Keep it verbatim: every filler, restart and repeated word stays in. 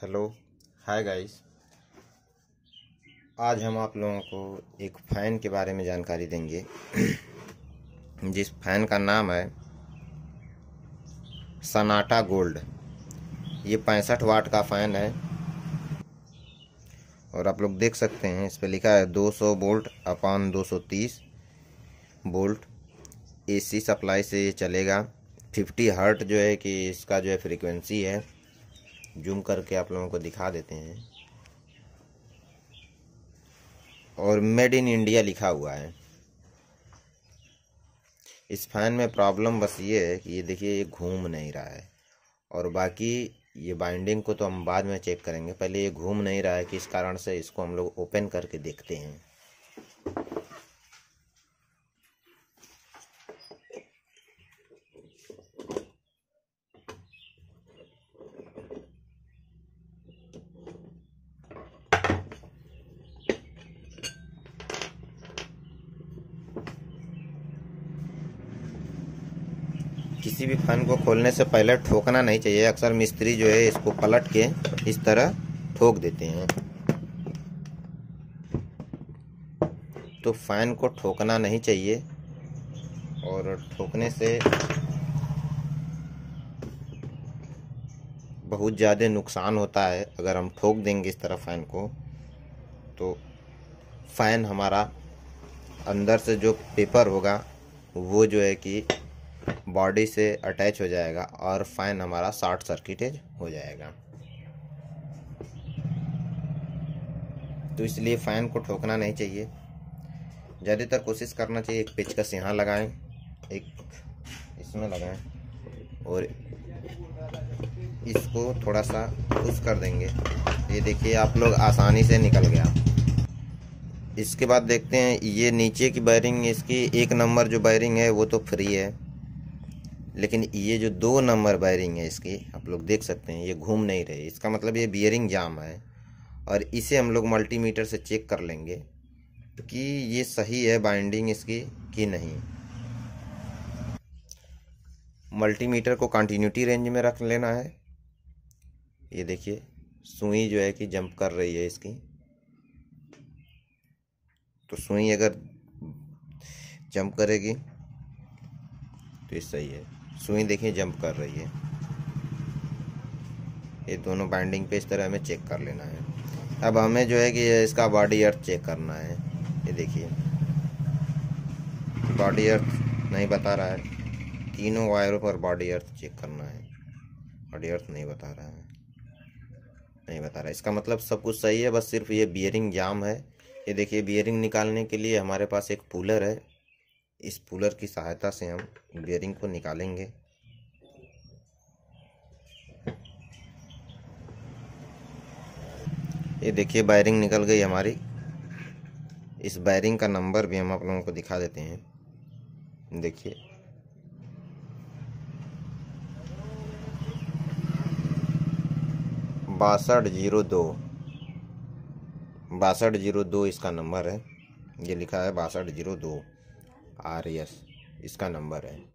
Hello, hi guys. आज हम आप लोगों को एक फ़ैन के बारे में जानकारी देंगे जिस फ़ैन का नाम है सनाटा गोल्ड। ये पैंसठ वाट का फ़ैन है और आप लोग देख सकते हैं इस पे लिखा है दो सौ वोल्ट अपान दो सौ तीस वोल्ट। एसी सप्लाई से ये चलेगा। पचास हर्ट जो है कि इसका जो है फ्रीक्वेंसी है। जूम करके आप लोगों को दिखा देते हैं और मेड इन इंडिया लिखा हुआ है। इस फैन में प्रॉब्लम बस ये है कि ये देखिए, ये घूम नहीं रहा है। और बाकी ये बाइंडिंग को तो हम बाद में चेक करेंगे, पहले ये घूम नहीं रहा है। किस कारण से, इसको हम लोग ओपन करके देखते हैं। किसी भी फैन को खोलने से पहले ठोकना नहीं चाहिए। अक्सर मिस्त्री जो है इसको पलट के इस तरह ठोक देते हैं, तो फैन को ठोकना नहीं चाहिए। और ठोकने से बहुत ज़्यादा नुकसान होता है। अगर हम ठोक देंगे इस तरह फैन को, तो फैन हमारा अंदर से जो पेपर होगा वो जो है कि बॉडी से अटैच हो जाएगा और फैन हमारा शॉर्ट सर्किटेज हो जाएगा। तो इसलिए फैन को ठोकना नहीं चाहिए। ज़्यादातर कोशिश करना चाहिए एक पेचकस यहाँ लगाएं, एक इसमें लगाएं और इसको थोड़ा सा पुश कर देंगे। ये देखिए, आप लोग आसानी से निकल गया। इसके बाद देखते हैं ये नीचे की वायरिंग। इसकी एक नंबर जो वायरिंग है वो तो फ्री है, लेकिन ये जो दो नंबर वायरिंग है इसकी, आप लोग देख सकते हैं ये घूम नहीं रही। इसका मतलब ये बियरिंग जाम है। और इसे हम लोग मल्टीमीटर से चेक कर लेंगे कि ये सही है बाइंडिंग इसकी कि नहीं। मल्टीमीटर को कंटिन्यूटी रेंज में रख लेना है। ये देखिए, सुई जो है कि जंप कर रही है इसकी। तो सुई अगर जंप करेगी तो ये सही है। सुई देखिए जंप कर रही है। ये दोनों बाइंडिंग पे इस तरह हमें चेक कर लेना है। अब हमें जो है कि इसका बॉडी अर्थ चेक करना है। ये देखिए, बॉडी अर्थ नहीं बता रहा है। तीनों वायरों पर बॉडी अर्थ चेक करना है। बॉडी अर्थ नहीं बता रहा है, नहीं बता रहा है। इसका मतलब सब कुछ सही है, बस सिर्फ ये बियरिंग जाम है। ये देखिए, बियरिंग निकालने के लिए हमारे पास एक पुलर है। इस पुलर की सहायता से हम बियरिंग को निकालेंगे। ये देखिए, वायरिंग निकल गई हमारी। इस वायरिंग का नंबर भी हम आप लोगों को दिखा देते हैं। देखिए, बासठ जीरो दो बासठ जीरो दो इसका नंबर है। ये लिखा है बासठ जीरो दो आर एस इसका नंबर है।